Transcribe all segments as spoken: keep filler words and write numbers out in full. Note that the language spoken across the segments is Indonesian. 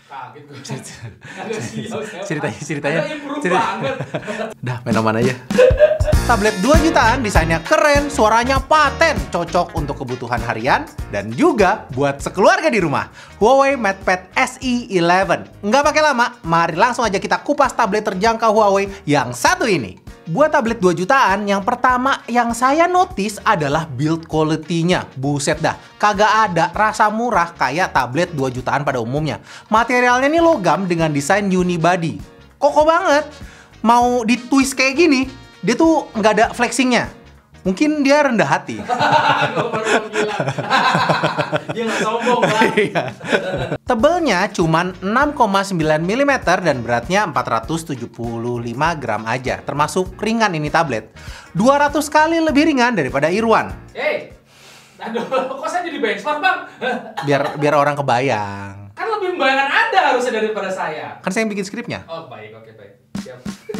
Kaget gue. Ceritanya, ceritanya. Ada improve cerita. banget. Dah, main aman aja. Tablet dua jutaan, desainnya keren, suaranya paten, cocok untuk kebutuhan harian, dan juga buat sekeluarga di rumah. Huawei MatePad S E eleven. Nggak pakai lama, mari langsung aja kita kupas tablet terjangkau Huawei yang satu ini. Buat tablet dua jutaan, yang pertama yang saya notice adalah build quality-nya. Buset dah, kagak ada rasa murah kayak tablet dua jutaan pada umumnya. Materialnya nih logam dengan desain unibody. Kokoh banget. Mau ditwist kayak gini, dia tuh nggak ada flexingnya. Mungkin dia rendah hati. Dia nggak sombong lah. Tebelnya cuman enam koma sembilan milimeter dan beratnya empat ratus tujuh puluh lima gram aja. Termasuk ringan ini tablet. dua ratus kali lebih ringan daripada Irwan. Hei, aduh, kok saya jadi benchmark bang? Biar biar orang kebayang. Kan lebih membayangkan Anda harusnya daripada saya. Kan saya yang bikin skripnya. Oh baik, oke baik. Siap.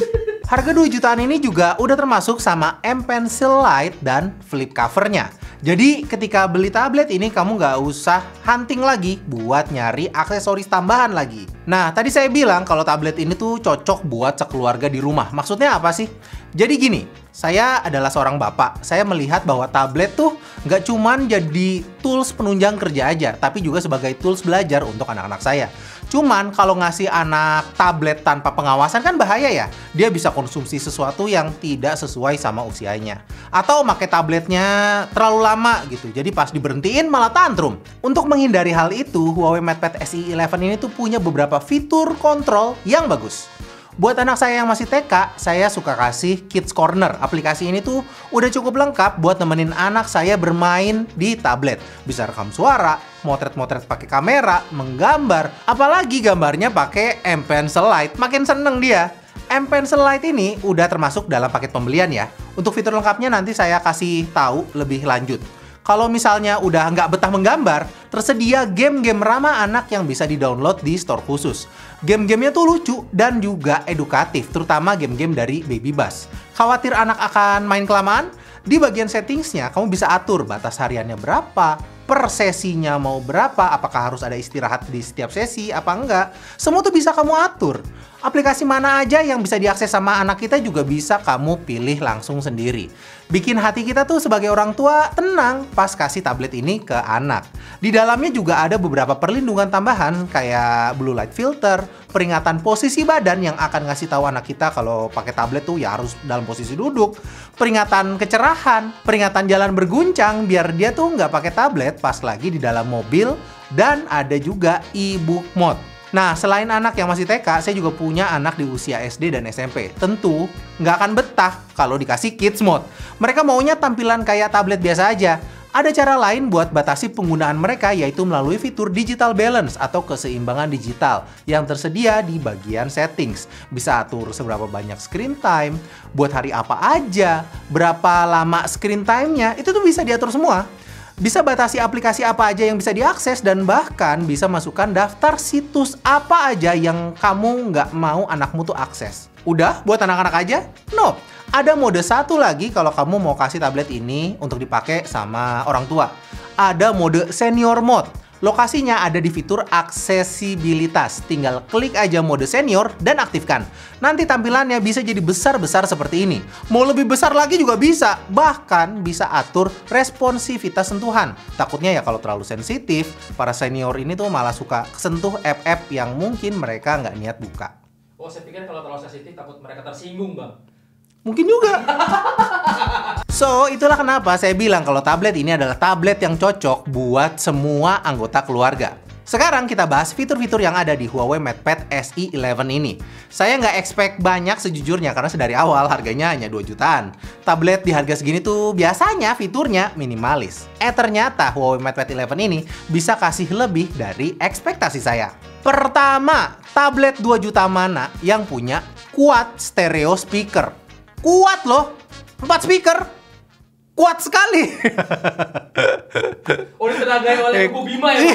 Harga dua jutaan ini juga udah termasuk sama M Pencil Lite dan flip covernya. Jadi ketika beli tablet ini kamu nggak usah hunting lagi buat nyari aksesoris tambahan lagi. Nah tadi saya bilang kalau tablet ini tuh cocok buat sekeluarga di rumah. Maksudnya apa sih? Jadi gini, saya adalah seorang bapak. Saya melihat bahwa tablet tuh nggak cuman jadi tools penunjang kerja aja, tapi juga sebagai tools belajar untuk anak-anak saya. Cuman kalau ngasih anak tablet tanpa pengawasan kan bahaya ya. Dia bisa konsumsi sesuatu yang tidak sesuai sama usianya. Atau pakai tabletnya terlalu lama gitu. Jadi pas diberhentiin malah tantrum. Untuk menghindari hal itu, Huawei MatePad S E eleven ini tuh punya beberapa fitur kontrol yang bagus. Buat anak saya yang masih T K, saya suka kasih Kids Corner. Aplikasi ini tuh udah cukup lengkap buat nemenin anak saya bermain di tablet. Bisa rekam suara, motret-motret pakai kamera, menggambar. Apalagi gambarnya pakai M Pencil Lite, makin seneng dia. M Pencil Lite ini udah termasuk dalam paket pembelian ya. Untuk fitur lengkapnya nanti saya kasih tahu lebih lanjut. Kalau misalnya udah nggak betah menggambar, tersedia game-game ramah anak yang bisa di-download di store khusus. Game-gamenya tuh lucu dan juga edukatif, terutama game-game dari Baby Bus. Khawatir anak akan main kelamaan? Di bagian settingsnya, kamu bisa atur batas hariannya berapa, per sesinya mau berapa, apakah harus ada istirahat di setiap sesi, apa enggak. Semua tuh bisa kamu atur. Aplikasi mana aja yang bisa diakses sama anak kita juga bisa kamu pilih langsung sendiri. Bikin hati kita tuh sebagai orang tua tenang pas kasih tablet ini ke anak. Di dalamnya juga ada beberapa perlindungan tambahan kayak blue light filter, peringatan posisi badan yang akan ngasih tahu anak kita kalau pakai tablet tuh ya harus dalam posisi duduk, peringatan kecerahan, peringatan jalan berguncang biar dia tuh nggak pakai tablet pas lagi di dalam mobil, dan ada juga e-book mode. Nah, selain anak yang masih T K, saya juga punya anak di usia S D dan S M P. Tentu nggak akan betah kalau dikasih kids mode. Mereka maunya tampilan kayak tablet biasa aja. Ada cara lain buat batasi penggunaan mereka, yaitu melalui fitur digital balance atau keseimbangan digital yang tersedia di bagian settings. Bisa atur seberapa banyak screen time, buat hari apa aja, berapa lama screen time-nya, itu tuh bisa diatur semua. Bisa batasi aplikasi apa aja yang bisa diakses, dan bahkan bisa masukkan daftar situs apa aja yang kamu nggak mau anakmu tuh akses. Udah buat anak-anak aja? No. Ada mode satu lagi kalau kamu mau kasih tablet ini untuk dipakai sama orang tua. Ada mode senior mode. Lokasinya ada di fitur aksesibilitas. Tinggal klik aja mode senior dan aktifkan. Nanti tampilannya bisa jadi besar-besar seperti ini. Mau lebih besar lagi juga bisa. Bahkan bisa atur responsivitas sentuhan. Takutnya ya kalau terlalu sensitif, para senior ini tuh malah suka kesentuh app-app yang mungkin mereka nggak niat buka. Oh, saya pikir kalau terlalu sensitif takut mereka tersinggung, Bang. Mungkin juga. So, itulah kenapa saya bilang kalau tablet ini adalah tablet yang cocok buat semua anggota keluarga. Sekarang kita bahas fitur-fitur yang ada di Huawei MatePad S E eleven ini. Saya nggak expect banyak sejujurnya karena sedari awal harganya hanya dua jutaan. Tablet di harga segini tuh biasanya fiturnya minimalis. Eh ternyata Huawei MatePad eleven ini bisa kasih lebih dari ekspektasi saya. Pertama, tablet dua juta mana yang punya quad stereo speaker? Kuat loh, empat speaker, kuat sekali. Oh, ditenagai oleh Kuku Bima ya?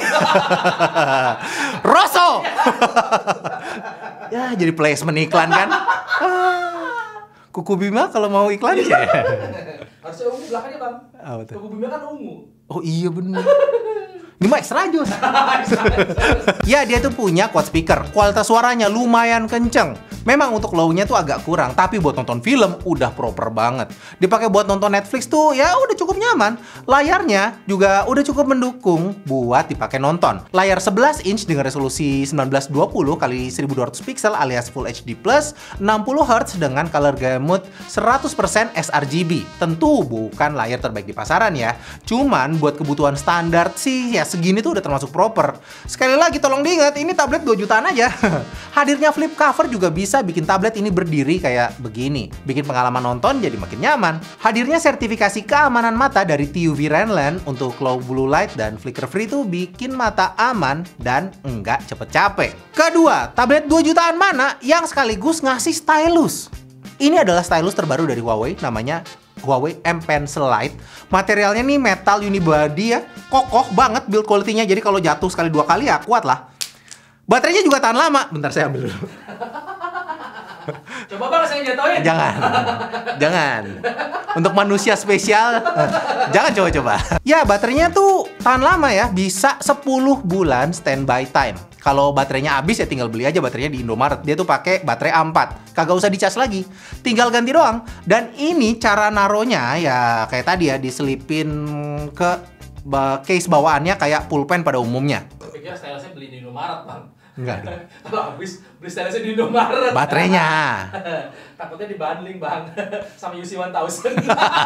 Rosso. Ya, jadi placement iklan kan. Kuku Bima kalau mau iklan ya. Harusnya ungu belakangnya, Bang. Apa tuh? Kuku Bima kan ungu. Oh iya bener. Ini mah extra jos. Ya, dia tuh punya quad speaker. Kualitas suaranya lumayan kenceng. Memang untuk low-nya tuh agak kurang, tapi buat nonton film udah proper banget. Dipakai buat nonton Netflix tuh ya udah cukup nyaman. Layarnya juga udah cukup mendukung buat dipakai nonton. Layar sebelas inch dengan resolusi sembilan belas dua puluh kali seribu dua ratus pixel alias Full H D plus, enam puluh hertz dengan color gamut seratus persen sRGB. Tentu bukan layar terbaik di pasaran ya. Cuman buat kebutuhan standar sih ya segini tuh udah termasuk proper. Sekali lagi tolong diingat, ini tablet dua jutaan aja. Hadirnya flip cover juga bisa bikin tablet ini berdiri kayak begini. Bikin pengalaman nonton jadi makin nyaman. Hadirnya sertifikasi keamanan mata dari T U V Renlen untuk low blue light dan flicker free tuh bikin mata aman dan enggak cepet capek. Kedua, tablet dua jutaan mana yang sekaligus ngasih stylus? Ini adalah stylus terbaru dari Huawei, namanya Huawei M Pencil Lite. Materialnya nih metal unibody ya, kokoh banget build quality-nya. Jadi kalau jatuh sekali dua kali ya kuat lah. Baterainya juga tahan lama. Bentar saya ambil dulu. Coba bang saya jatuhin. Jangan, jangan. Untuk manusia spesial, jangan coba-coba. Ya, baterainya tuh tahan lama ya, bisa sepuluh bulan standby time. Kalau baterainya habis ya tinggal beli aja baterainya di Indomaret. Dia tuh pakai baterai A empat, kagak usah dicas lagi, tinggal ganti doang. Dan ini cara naronya ya kayak tadi ya, diselipin ke case bawaannya kayak pulpen pada umumnya. Pikir stylusnya beli di Indomaret bang. Enggak. Kalau habis beli stylusnya di Indomaret. Baterainya. Takutnya dibundling bang sama U C seribu.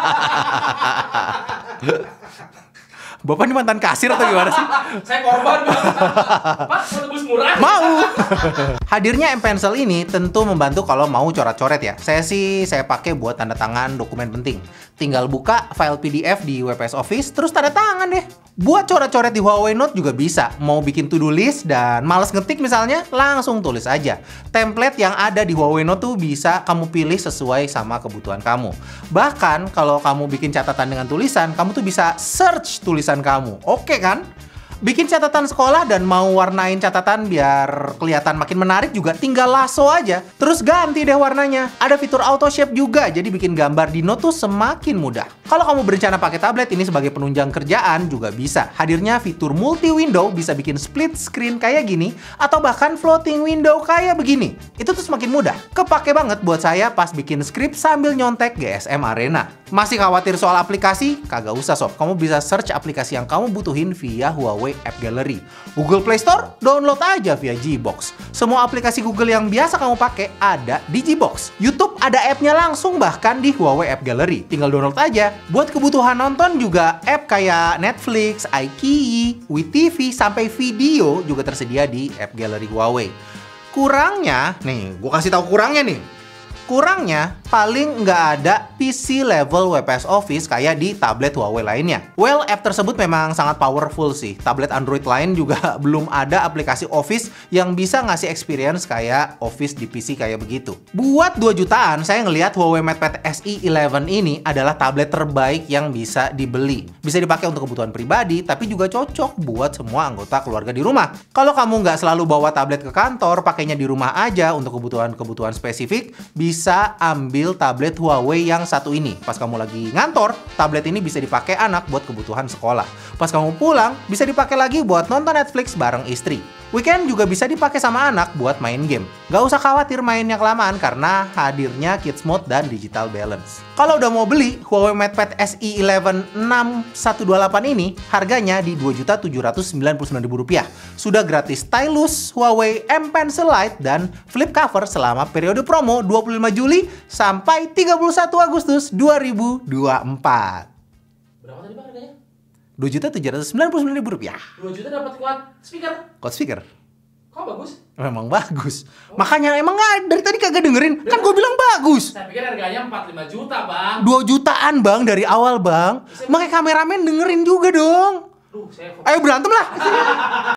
Bapak ini mantan kasir atau gimana sih? Saya korban bang. Pak, mau tebus murah? Mau. Hadirnya M Pencil ini tentu membantu kalau mau coret-coret ya. Saya sih saya pakai buat tanda tangan dokumen penting. Tinggal buka file P D F di W P S Office terus tanda tangan deh. Buat coret-coret di Huawei Note juga bisa. Mau bikin to-do list dan males ngetik misalnya, langsung tulis aja. Template yang ada di Huawei Note tuh bisa kamu pilih sesuai sama kebutuhan kamu. Bahkan kalau kamu bikin catatan dengan tulisan, kamu tuh bisa search tulisan kamu. Oke kan? Bikin catatan sekolah dan mau warnain catatan biar kelihatan makin menarik juga tinggal lasso aja. Terus ganti deh warnanya. Ada fitur auto shape juga, jadi bikin gambar di Note tuh semakin mudah. Kalau kamu berencana pakai tablet ini sebagai penunjang kerjaan juga bisa. Hadirnya fitur multi window bisa bikin split screen kayak gini atau bahkan floating window kayak begini. Itu tuh semakin mudah. Kepake banget buat saya pas bikin skrip sambil nyontek G S M Arena. Masih khawatir soal aplikasi? Kagak usah sob. Kamu bisa search aplikasi yang kamu butuhin via Huawei App Gallery. Google Play Store, download aja via Gbox. Semua aplikasi Google yang biasa kamu pakai ada di Gbox. YouTube ada app-nya langsung bahkan di Huawei App Gallery. Tinggal download aja. Buat kebutuhan nonton juga app kayak Netflix, iQIYI, W T V, sampai video juga tersedia di App Gallery Huawei. Kurangnya, nih, gue kasih tahu kurangnya nih. Kurangnya, paling nggak ada P C level W P S Office kayak di tablet Huawei lainnya. Well, app tersebut memang sangat powerful sih. Tablet Android lain juga belum ada aplikasi Office yang bisa ngasih experience kayak Office di P C kayak begitu. Buat dua jutaan, saya ngelihat Huawei MatePad S E eleven ini adalah tablet terbaik yang bisa dibeli. Bisa dipakai untuk kebutuhan pribadi, tapi juga cocok buat semua anggota keluarga di rumah. Kalau kamu nggak selalu bawa tablet ke kantor, pakainya di rumah aja untuk kebutuhan-kebutuhan spesifik, bisa bisa ambil tablet Huawei yang satu ini. Pas kamu lagi ngantor, tablet ini bisa dipakai anak buat kebutuhan sekolah. Pas kamu pulang, bisa dipakai lagi buat nonton Netflix bareng istri. Weekend juga bisa dipakai sama anak buat main game. Gak usah khawatir mainnya kelamaan karena hadirnya Kids Mode dan Digital Balance. Kalau udah mau beli, Huawei MatePad S E eleven enam satu dua delapan ini harganya di dua juta tujuh ratus sembilan puluh sembilan ribu rupiah. Sudah gratis stylus, Huawei M Pencil Lite, dan flip cover selama periode promo dua puluh lima Juli sampai tiga puluh satu Agustus dua ribu dua puluh empat. Berapa tadi bang harganya? dua juta tujuh ratus sembilan puluh sembilan ribu rupiah. dua juta dapat quad speaker. Quad speaker. Kok bagus? Memang bagus. Oh. Makanya emang nggak dari tadi kagak dengerin. Kan gue bilang bagus. Saya pikir harganya empat puluh lima juta, Bang. dua jutaan, Bang, dari awal, Bang. Makanya kameramen dengerin juga dong. Duh, saya Ayo berantem lah.